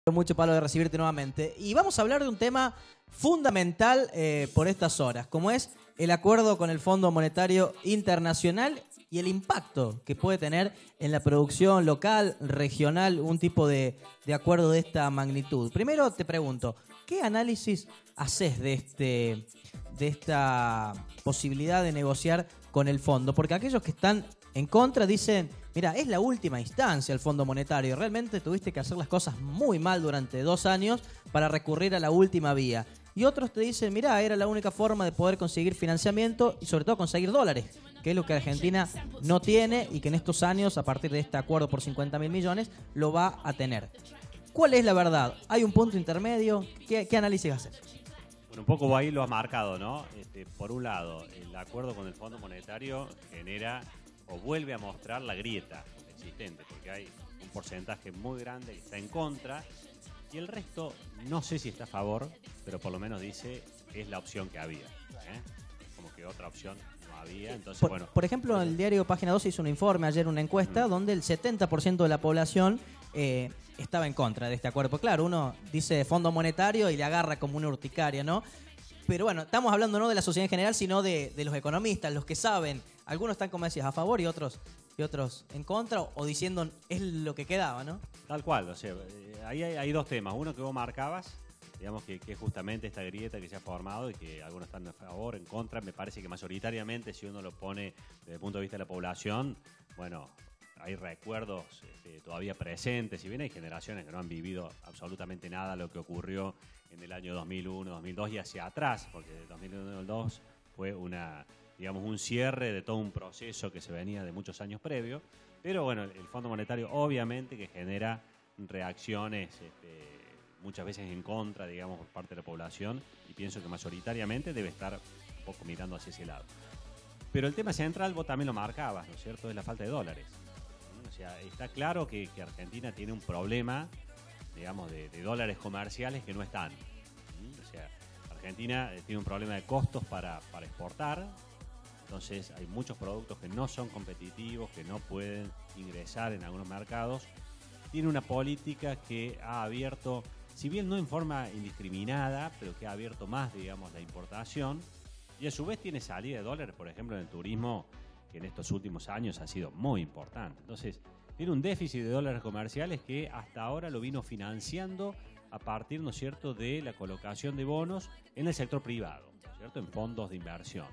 Mucho, Pablo, de recibirte nuevamente. Y vamos a hablar de un tema fundamental por estas horas, como es el acuerdo con el Fondo Monetario Internacional y el impacto que puede tener en la producción local, regional, un tipo de acuerdo de esta magnitud. Primero te pregunto, ¿qué análisis haces de esta posibilidad de negociar con el fondo? Porque aquellos que están en contra dicen, mira, es la última instancia el Fondo Monetario. Realmente tuviste que hacer las cosas muy mal durante 2 años para recurrir a la última vía. Y otros te dicen, mira, era la única forma de poder conseguir financiamiento y sobre todo conseguir dólares, que es lo que Argentina no tiene y que en estos años, a partir de este acuerdo por 50.000 millones, lo va a tener. ¿Cuál es la verdad? ¿Hay un punto intermedio? ¿Qué análisis haces? Bueno, un poco ahí lo has marcado, ¿no? Por un lado, el acuerdo con el Fondo Monetario genera o vuelve a mostrar la grieta existente, porque hay un porcentaje muy grande que está en contra y el resto no sé si está a favor, pero por lo menos dice es la opción que había, ¿eh? Como que otra opción no había, entonces por ejemplo, el diario Página 12 hizo un informe ayer, una encuesta, donde el 70% de la población estaba en contra de este acuerdo. Pues claro, uno dice Fondo Monetario y le agarra como una urticaria, ¿no? Pero bueno, estamos hablando no de la sociedad en general, sino de los economistas, los que saben. Algunos están, como decías, a favor y otros en contra, o diciendo es lo que quedaba, ¿no? Tal cual, o sea, ahí hay dos temas. Uno que vos marcabas, digamos que es justamente esta grieta que se ha formado y que algunos están a favor, en contra. Me parece que mayoritariamente, si uno lo pone desde el punto de vista de la población, bueno, hay recuerdos todavía presentes. Si bien hay generaciones que no han vivido absolutamente nada lo que ocurrió en el año 2001, 2002 y hacia atrás, porque de 2001 al 2002 fue un cierre de todo un proceso que se venía de muchos años previos. Pero bueno, el Fondo Monetario obviamente que genera reacciones muchas veces en contra, digamos, por parte de la población, y pienso que mayoritariamente debe estar un poco mirando hacia ese lado. Pero el tema central, vos también lo marcabas, ¿no es cierto?, es la falta de dólares. O sea, está claro que Argentina tiene un problema, digamos, de dólares comerciales que no están. O sea, Argentina tiene un problema de costos para exportar, entonces hay muchos productos que no son competitivos, que no pueden ingresar en algunos mercados. Tiene una política que ha abierto, si bien no en forma indiscriminada, pero que ha abierto más, digamos, la importación, y a su vez tiene salida de dólares, por ejemplo, en el turismo, que en estos últimos años ha sido muy importante. Entonces, tiene un déficit de dólares comerciales que hasta ahora lo vino financiando a partir, ¿no es cierto?, de la colocación de bonos en el sector privado, ¿no es cierto?, en fondos de inversión.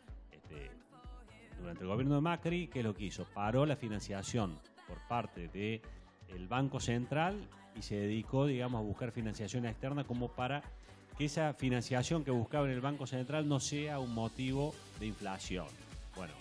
Durante el gobierno de Macri, ¿qué es lo que hizo? Paró la financiación por parte del Banco Central y se dedicó, digamos, a buscar financiación externa como para que esa financiación que buscaba en el Banco Central no sea un motivo de inflación. Bueno,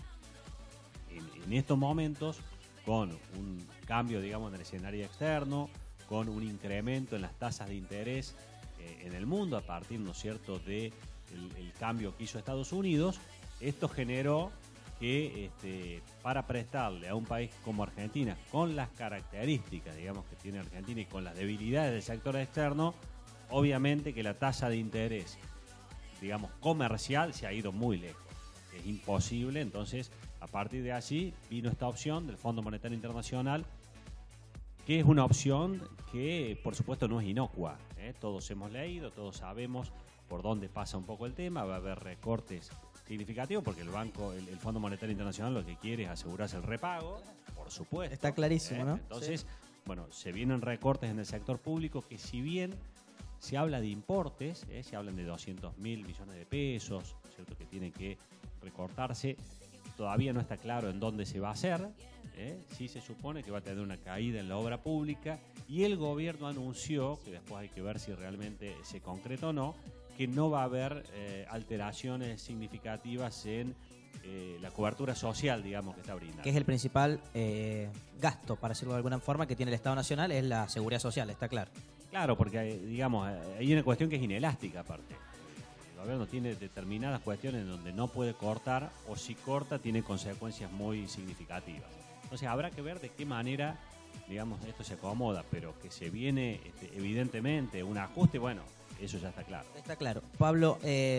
en estos momentos, con un cambio, digamos, en el escenario externo, con un incremento en las tasas de interés en el mundo a partir, ¿no es cierto?, del cambio que hizo Estados Unidos, esto generó que para prestarle a un país como Argentina, con las características, digamos, que tiene Argentina y con las debilidades del sector externo, obviamente que la tasa de interés, digamos, comercial se ha ido muy lejos. Es imposible, entonces, a partir de allí vino esta opción del Fondo Monetario Internacional, que es una opción que, por supuesto, no es inocua, ¿eh? Todos hemos leído, todos sabemos por dónde pasa un poco el tema. Va a haber recortes significativos porque el Fondo Monetario Internacional lo que quiere es asegurarse el repago, por supuesto. Está clarísimo, ¿no? Entonces, sí. Bueno, se vienen recortes en el sector público que, si bien se habla de importes, se hablan de 200.000 millones de pesos, ¿cierto?, que tienen que recortarse, todavía no está claro en dónde se va a hacer. Sí se supone que va a tener una caída en la obra pública y el gobierno anunció, que después hay que ver si realmente se concreta o no, que no va a haber alteraciones significativas en la cobertura social, digamos, que está brindando. Que es el principal gasto, para decirlo de alguna forma, que tiene el Estado Nacional, es la seguridad social, está claro. Claro, porque digamos, hay una cuestión que es inelástica aparte. El gobierno tiene determinadas cuestiones en donde no puede cortar, o si corta tiene consecuencias muy significativas. Entonces habrá que ver de qué manera, digamos, esto se acomoda, pero que se viene evidentemente un ajuste, bueno, eso ya está claro. Está claro. Pablo,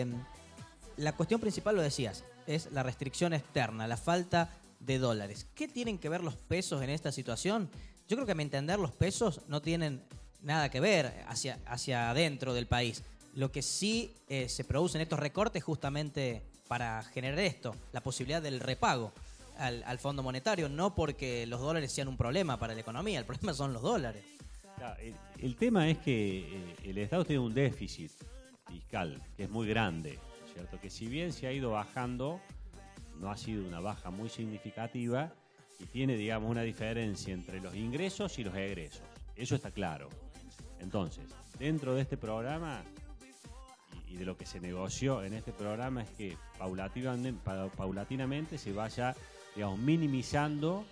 la cuestión principal, lo decías, es la restricción externa, la falta de dólares. ¿Qué tienen que ver los pesos en esta situación? Yo creo que a mi entender los pesos no tienen nada que ver hacia adentro del país. Lo que sí se producen estos recortes justamente para generar esto, la posibilidad del repago al Fondo Monetario, no porque los dólares sean un problema para la economía, el problema son los dólares. Claro, el tema es que el Estado tiene un déficit fiscal que es muy grande, ¿cierto? Que si bien se ha ido bajando, no ha sido una baja muy significativa y tiene, digamos, una diferencia entre los ingresos y los egresos. Eso está claro. Entonces, dentro de este programa y de lo que se negoció en este programa es que paulatinamente se vaya, digamos, minimizando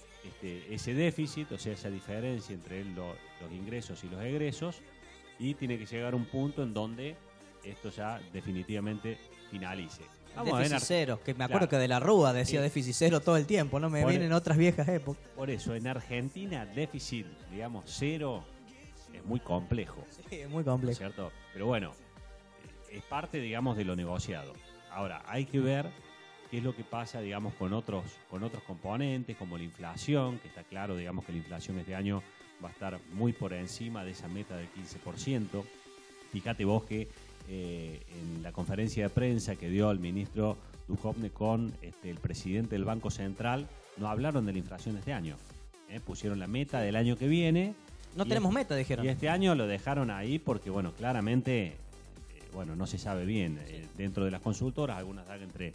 ese déficit, o sea, esa diferencia entre los ingresos y los egresos, y tiene que llegar a un punto en donde esto ya definitivamente finalice. Déficit cero, que me acuerdo que de la Rúa decía déficit cero todo el tiempo, no me vienen otras viejas épocas. Por eso, en Argentina, déficit, digamos, cero, es muy complejo. Sí, es muy complejo. ¿Cierto? Pero bueno, es parte, digamos, de lo negociado. Ahora, hay que ver qué es lo que pasa, digamos, con otros componentes, como la inflación, que está claro, digamos, que la inflación este año va a estar muy por encima de esa meta del 15%. Fíjate vos que en la conferencia de prensa que dio el ministro Duhovne con el presidente del Banco Central, no hablaron de la inflación de este año. Pusieron la meta del año que viene. No tenemos meta, dijeron. Y este año lo dejaron ahí porque, bueno, claramente, no se sabe bien. Dentro de las consultoras, algunas dan entre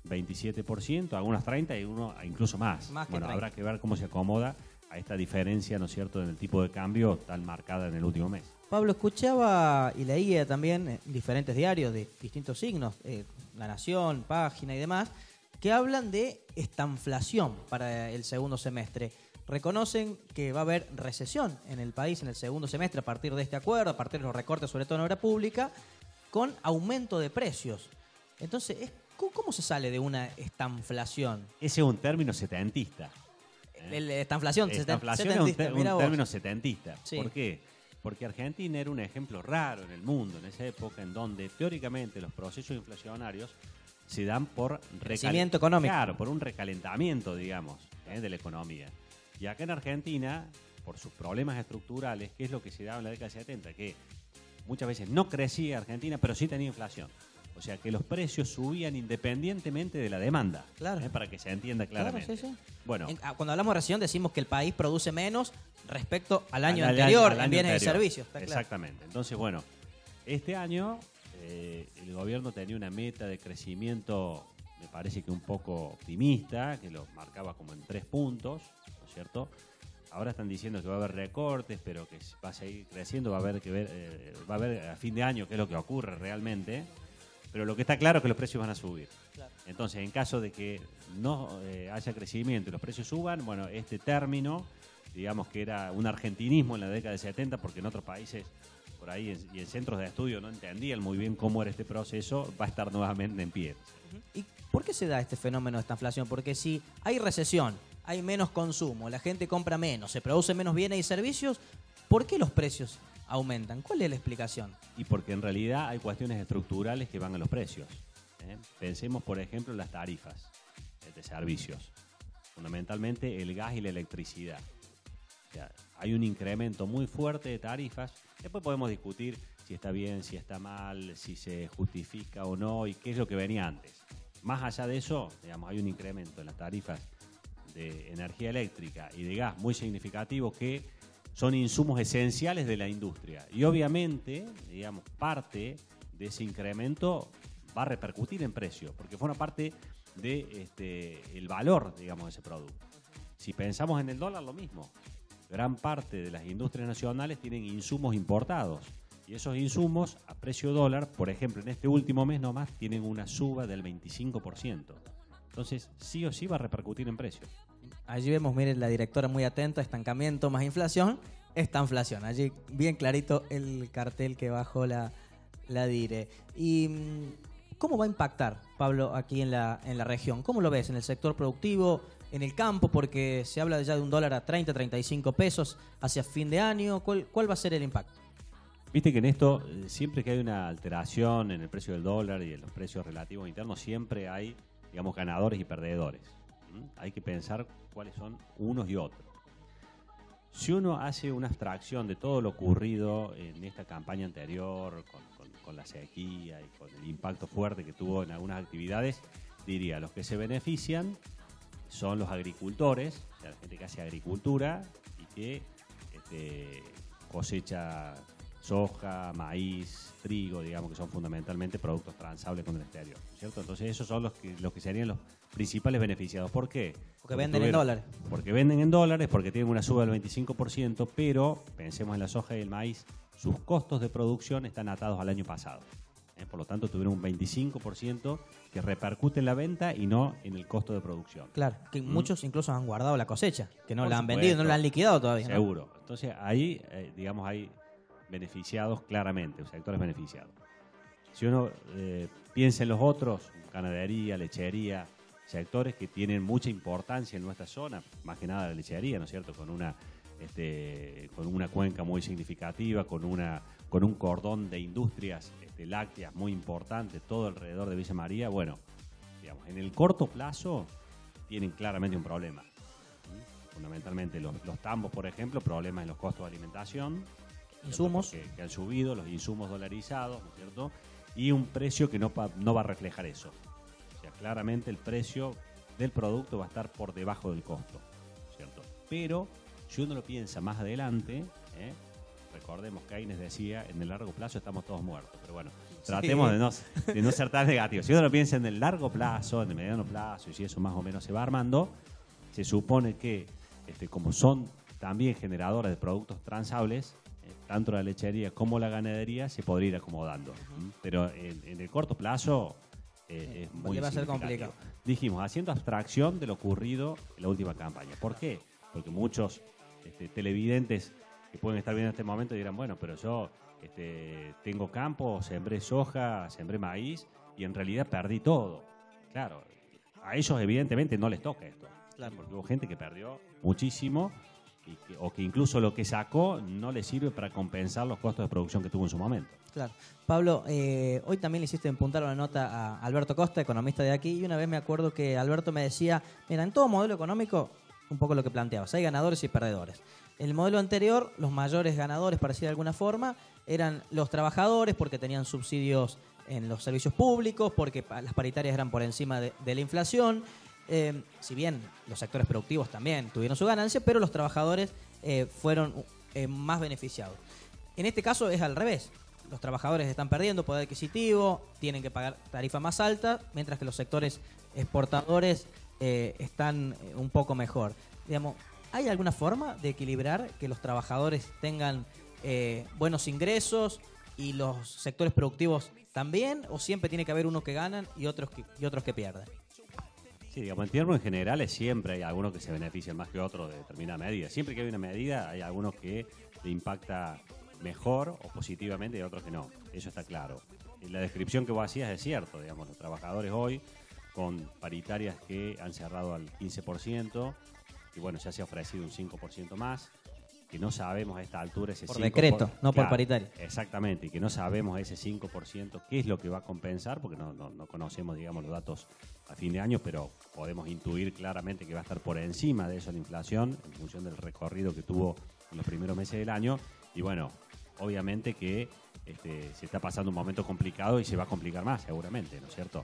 27%, algunas 30% y uno incluso más. Bueno, habrá que ver cómo se acomoda a esta diferencia, ¿no es cierto?, en el tipo de cambio tan marcada en el último mes. Pablo, escuchaba y leía también en diferentes diarios de distintos signos, La Nación, Página y demás, que hablan de estanflación para el segundo semestre. Reconocen que va a haber recesión en el país en el segundo semestre a partir de este acuerdo, a partir de los recortes, sobre todo en obra pública, con aumento de precios. Entonces, ¿cómo se sale de una estanflación? Ese es un término setentista. Estanflación es un término setentista. Sí. ¿Por qué? Porque Argentina era un ejemplo raro en el mundo en esa época, en donde teóricamente los procesos inflacionarios se dan por crecimiento económico. Claro, por un recalentamiento, digamos, de la economía. Y acá en Argentina, por sus problemas estructurales, ¿qué es lo que se daba en la década de 70? Que muchas veces no crecía Argentina, pero sí tenía inflación. O sea, que los precios subían independientemente de la demanda. Claro. Para que se entienda claramente. Claro, sí. Bueno, cuando hablamos de recesión decimos que el país produce menos respecto al año anterior en bienes y servicios. Está exactamente. Claro. Entonces, bueno, este año el gobierno tenía una meta de crecimiento, me parece que un poco optimista, que lo marcaba como en 3 puntos, ¿no es cierto? Ahora están diciendo que va a haber recortes, pero que va a seguir creciendo, va a haber a fin de año qué es lo que ocurre realmente. Pero lo que está claro es que los precios van a subir. Claro. Entonces, en caso de que no haya crecimiento y los precios suban, bueno, este término, digamos que era un argentinismo en la década de 70, porque en otros países, por ahí, y en centros de estudio no entendían muy bien cómo era este proceso, va a estar nuevamente en pie. ¿Y por qué se da este fenómeno de esta inflación? Porque si hay recesión, hay menos consumo, la gente compra menos, se producen menos bienes y servicios, ¿por qué los precios aumentan? ¿Cuál es la explicación? Y porque en realidad hay cuestiones estructurales que van a los precios. Pensemos, por ejemplo, en las tarifas de servicios. Fundamentalmente el gas y la electricidad. O sea, hay un incremento muy fuerte de tarifas. Después podemos discutir si está bien, si está mal, si se justifica o no y qué es lo que venía antes. Más allá de eso, digamos, hay un incremento en las tarifas de energía eléctrica y de gas muy significativo que son insumos esenciales de la industria. Y obviamente, digamos, parte de ese incremento va a repercutir en precio, porque forma parte de el valor, digamos, de ese producto. Si pensamos en el dólar, lo mismo. Gran parte de las industrias nacionales tienen insumos importados. Y esos insumos, a precio dólar, por ejemplo, en este último mes nomás, tienen una suba del 25%. Entonces, sí o sí va a repercutir en precios. Allí vemos, miren, la directora muy atenta, estancamiento más inflación, estanflación. Allí bien clarito el cartel que bajó la DIRE. ¿Y cómo va a impactar, Pablo, aquí en la región? ¿Cómo lo ves en el sector productivo, en el campo? Porque se habla ya de un dólar a 30, 35 pesos hacia fin de año. ¿Cuál va a ser el impacto? Viste que en esto, siempre que hay una alteración en el precio del dólar y en los precios relativos internos, siempre hay, digamos, ganadores y perdedores. Hay que pensar cuáles son unos y otros. Si uno hace una abstracción de todo lo ocurrido en esta campaña anterior, con la sequía y con el impacto fuerte que tuvo en algunas actividades, diría, los que se benefician son los agricultores, o sea, la gente que hace agricultura y que cosecha soja, maíz, trigo, digamos que son fundamentalmente productos transables con el exterior, ¿cierto? Entonces esos son los que serían los principales beneficiados. ¿Por qué? Porque venden en dólares. Porque venden en dólares, porque tienen una suba del 25%, pero pensemos en la soja y el maíz, sus costos de producción están atados al año pasado. Por lo tanto, tuvieron un 25% que repercute en la venta y no en el costo de producción. Claro, que muchos incluso han guardado la cosecha, que no Por la han supuesto. vendido, no la han liquidado todavía. Seguro. ¿No? Entonces, ahí, digamos, hay beneficiados claramente, sectores beneficiados. Si uno piensa en los otros, ganadería, lechería, sectores que tienen mucha importancia en nuestra zona, más que nada la lechería, ¿no es cierto? Con una cuenca muy significativa, con un cordón de industrias lácteas muy importante, todo alrededor de Villa María. Bueno, digamos, en el corto plazo tienen claramente un problema. Fundamentalmente los tambos, por ejemplo, problemas en los costos de alimentación, insumos que han subido, los insumos dolarizados, ¿no es cierto? Y un precio que no va a reflejar eso. O sea, claramente el precio del producto va a estar por debajo del costo, ¿cierto? Pero si uno lo piensa más adelante, recordemos que Keynes decía, en el largo plazo estamos todos muertos. Pero bueno, tratemos de no ser tan negativos. Si uno lo piensa en el largo plazo, en el mediano plazo, y si eso más o menos se va armando, se supone que, como son también generadores de productos transables, tanto la lechería como la ganadería se podría ir acomodando. Pero en el corto plazo es muy va a ser complicado. Dijimos, haciendo abstracción de lo ocurrido en la última campaña. ¿Por qué? Porque muchos televidentes que pueden estar viendo en este momento dirán, bueno, pero yo tengo campo, sembré soja, sembré maíz y en realidad perdí todo. Claro, a ellos evidentemente no les toca esto. Claro. Porque hubo gente que perdió muchísimo o que incluso lo que sacó no le sirve para compensar los costos de producción que tuvo en su momento. Claro. Pablo, hoy también le hiciste empuntar una nota a Alberto Costa, economista de aquí, y una vez me acuerdo que Alberto me decía, mira, en todo modelo económico, un poco lo que planteabas, hay ganadores y perdedores. En el modelo anterior, los mayores ganadores, para decir de alguna forma, eran los trabajadores porque tenían subsidios en los servicios públicos, porque las paritarias eran por encima de la inflación. Si bien los sectores productivos también tuvieron su ganancia, pero los trabajadores fueron más beneficiados. En este caso es al revés. Los trabajadores están perdiendo poder adquisitivo, tienen que pagar tarifa más alta, mientras que los sectores exportadores están un poco mejor. Digamos, ¿hay alguna forma de equilibrar que los trabajadores tengan buenos ingresos y los sectores productivos también? ¿O siempre tiene que haber unos que ganan y otros que pierden? Sí, digamos, en términos generales siempre hay algunos que se benefician más que otros de determinada medida. Siempre que hay una medida hay algunos que le impacta mejor o positivamente y otros que no. Eso está claro. Y la descripción que vos hacías es cierto, digamos, los trabajadores hoy con paritarias que han cerrado al 15%, y bueno, ya se ha ofrecido un 5% más, que no sabemos a esta altura ese 5%. Por decreto, no por paritaria. Exactamente, y que no sabemos ese 5% qué es lo que va a compensar, porque no conocemos, digamos, los datos a fin de año, pero podemos intuir claramente que va a estar por encima de eso la inflación, en función del recorrido que tuvo en los primeros meses del año, y bueno, obviamente que se está pasando un momento complicado y se va a complicar más, seguramente, ¿no es cierto?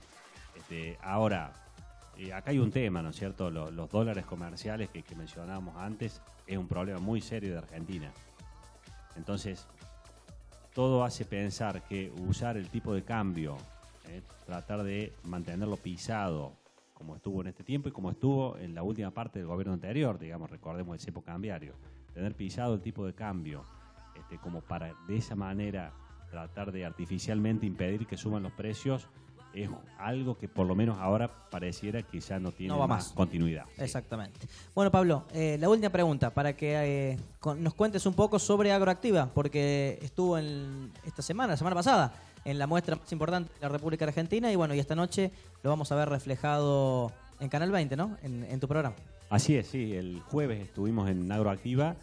Ahora, acá hay un tema, ¿no es cierto? Los dólares comerciales que mencionábamos antes es un problema muy serio de Argentina. Entonces, todo hace pensar que usar el tipo de cambio, tratar de mantenerlo pisado, como estuvo en este tiempo y como estuvo en la última parte del gobierno anterior, digamos, recordemos el cepo cambiario, tener pisado el tipo de cambio, como para de esa manera tratar de artificialmente impedir que suban los precios, es algo que por lo menos ahora pareciera que ya no tiene más continuidad. Exactamente. Sí. Bueno, Pablo, la última pregunta, para que nos cuentes un poco sobre Agroactiva, porque estuvo la semana pasada, en la muestra más importante de la República Argentina, y bueno, y esta noche lo vamos a ver reflejado en Canal 20, ¿no? En tu programa. Así es, sí. El jueves estuvimos en Agroactiva.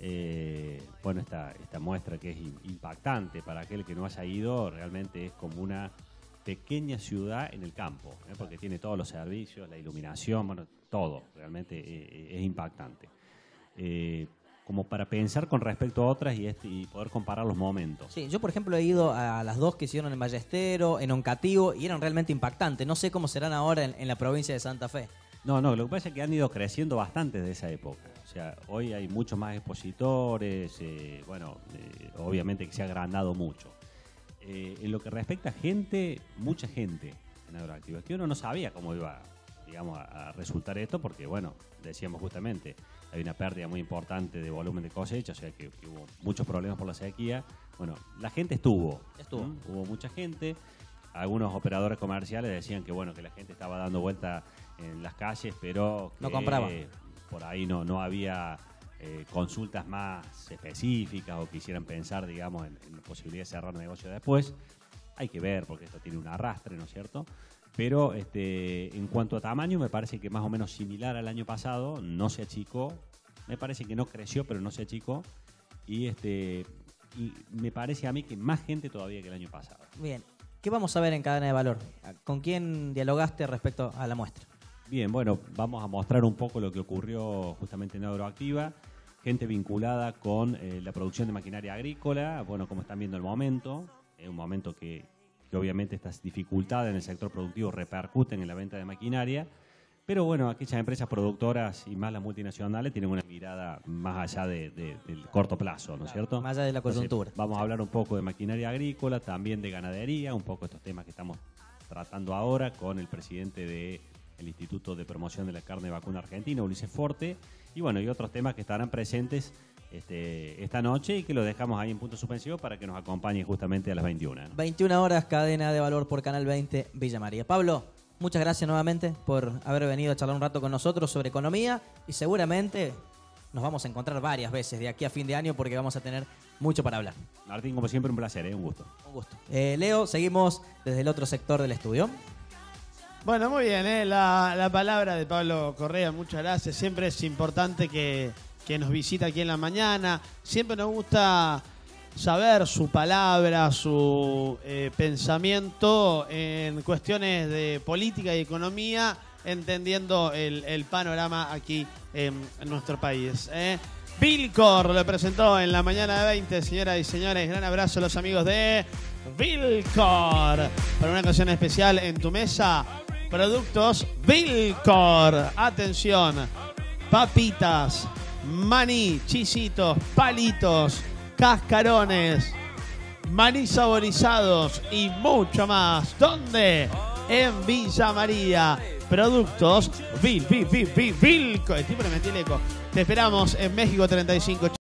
Bueno, esta muestra que es impactante para aquel que no haya ido, realmente es como una pequeña ciudad en el campo, porque tiene todos los servicios, la iluminación, bueno, todo, realmente es impactante. como para pensar con respecto a otras y poder comparar los momentos. Sí, yo por ejemplo he ido a las dos que hicieron en Ballestero, en Oncativo, y eran realmente impactantes. No sé cómo serán ahora en la provincia de Santa Fe. No, lo que pasa es que han ido creciendo bastante desde esa época. O sea, hoy hay muchos más expositores, obviamente que se ha agrandado mucho. En lo que respecta a gente, mucha gente en Agroactiva, que uno no sabía cómo iba, digamos, a resultar esto, porque bueno, decíamos justamente, hay una pérdida muy importante de volumen de cosecha, o sea que hubo muchos problemas por la sequía. Bueno, la gente estuvo. Hubo mucha gente. Algunos operadores comerciales decían que bueno, que la gente estaba dando vuelta en las calles, pero que no compraba. Por ahí no había consultas más específicas o quisieran pensar, digamos, en la posibilidad de cerrar negocio después. Hay que ver, porque esto tiene un arrastre, ¿no es cierto? Pero en cuanto a tamaño, me parece que más o menos similar al año pasado, no se achicó. Me parece que no creció, pero no se achicó. Y me parece a mí que más gente todavía que el año pasado. Bien. ¿Qué vamos a ver en Cadena de Valor? ¿Con quién dialogaste respecto a la muestra? Bien, bueno, vamos a mostrar un poco lo que ocurrió justamente en Agroactiva. Gente vinculada con la producción de maquinaria agrícola. Bueno, como están viendo el momento, es un momento que obviamente estas dificultades en el sector productivo repercuten en la venta de maquinaria. Pero bueno, aquellas empresas productoras y más las multinacionales tienen una mirada más allá del corto plazo, ¿no es cierto? Más allá de la coyuntura. Entonces, vamos a hablar un poco de maquinaria agrícola, también de ganadería, un poco estos temas que estamos tratando ahora con el presidente del Instituto de Promoción de la Carne Vacuna Argentina, Ulises Forte, y bueno, y otros temas que estarán presentes esta noche y que lo dejamos ahí en punto suspensivo para que nos acompañe justamente a las 21. ¿no? 21 horas, Cadena de Valor por Canal 20, Villa María. Pablo, muchas gracias nuevamente por haber venido a charlar un rato con nosotros sobre economía y seguramente nos vamos a encontrar varias veces de aquí a fin de año porque vamos a tener mucho para hablar. Martín, como siempre, un placer, un gusto. Un gusto. Leo, seguimos desde el otro sector del estudio. Bueno, muy bien, la palabra de Pablo Correa, muchas gracias. Siempre es importante que nos visita aquí en la mañana. Siempre nos gusta saber su palabra, su pensamiento en cuestiones de política y economía, entendiendo el panorama aquí en nuestro país. Vilcor lo presentó en la mañana de 20, señoras y señores. Gran abrazo a los amigos de Vilcor. Para una ocasión especial en tu mesa, productos Vilcor. Atención, papitas, maní, chisitos, palitos, cascarones, maní saborizados y mucho más. ¿Dónde? En Villa María. Productos Vilcor. El tipo le metí el eco. Te esperamos en México 35.